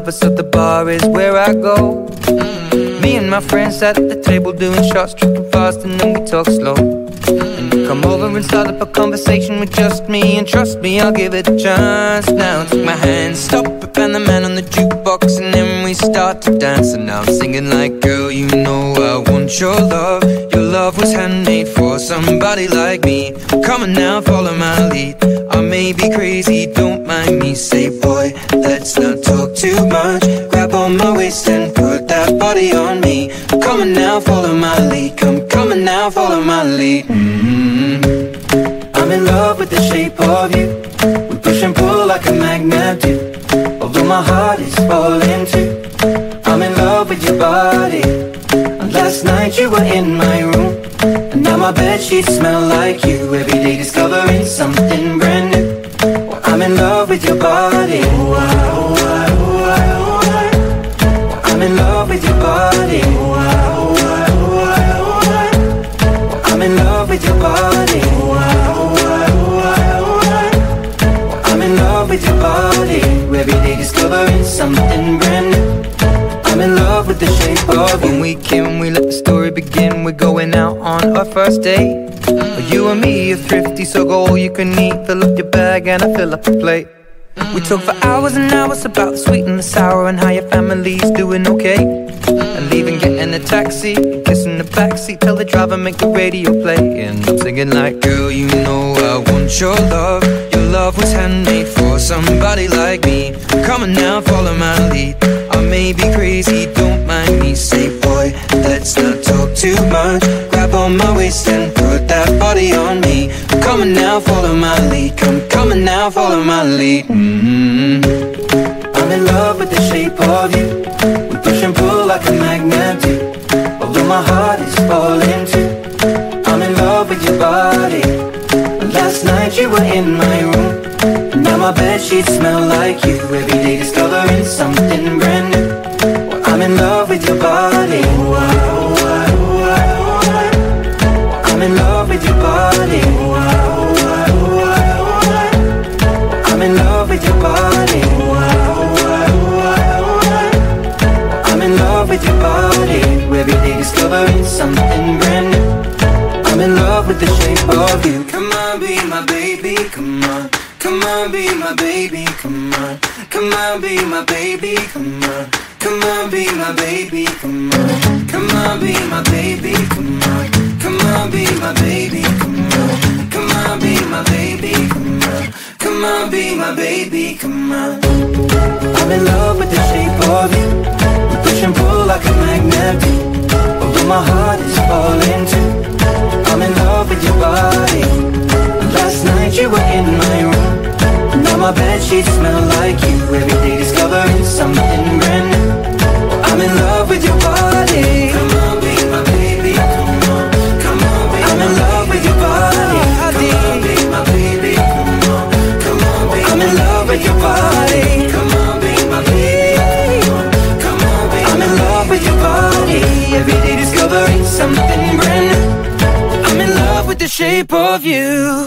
lover, so the bar is where I go. Me and my friends at the table doing shots, tripping fast, and then we talk slow. And you come over and start up a conversation with just me, and trust me, I'll give it a chance. Now take my hand, stop it, and the man on the jukebox, and then we start to dance. And now I'm singing like, girl, you know I want your love. Your love was handmade for somebody like me. Come on now, follow my lead. I may be crazy, don't mind me. Say, boy, let's not talk too much. Grab on my waist and put that body on me. Come on now, follow my lead. Come on now, follow my lead. I'm in love with the shape of you. We push and pull like a magnet do. Although my heart is falling too, I'm in love with your body. And last night you were in my room, and now my bedsheets smell like you. Every day discovering something brand new. Well, I'm in love with your body. I'm in love with your body. I'm in love with your body. I'm in love with your body. Every day discovering something brand new. I'm in love with the shape of you. When we came, we let the story begin. We're going out on our first date. You and me are thrifty, so go all you can eat. Fill up your bag and I fill up the plate. We talk for hours and hours about the sweet and the sour, and how your family's doing okay. And leaving, getting a taxi, kissing the backseat, tell the driver make the radio play. And I'm singing like, girl, you know I want your love. Your love was handmade for somebody like me. Come on now, follow my lead. I may be crazy, don't mind me. Say, boy, let's not talk too much. Grab on my waist and put that body on me. Come on now, follow my lead. Come on now, follow my lead. I'm in love with the shape of you. We push and pull like a magnet do. Although my heart is falling too, I'm in love with your body. Last night you were in my room, and now my bedsheets smell like you. Every day discovering something brand new. Well, I'm in love with your body. I'm in love with your body. I'm in love with your body. I'm in love with your body. Every day discovering something brand new. I'm in love with the shape of you. Come on, be my baby, come on. Come on, be my baby, come on. Come on, be my baby, come on. Come on, be my baby, come on. Come on, be my baby, come on. Come on, be my baby, come on. Come on, be my baby, come on. Come on, be my baby, come on. I'm in love with the shape of you. We push and pull like a magnet do. Although my heart is falling too, I'm in love with your body. Last night you were in my room, now my bedsheets smell like you. Every day discovering something brand new. I'm in love with your body. Come on, be my baby, come on. Come on, be I'm in love with your body. Come on, be my baby, come on. Come on, be I'm in love with your body. Come on, be my baby, come on. Come on, be I'm in love with your body. Every day discovering something brand new. I'm in love with the shape of you.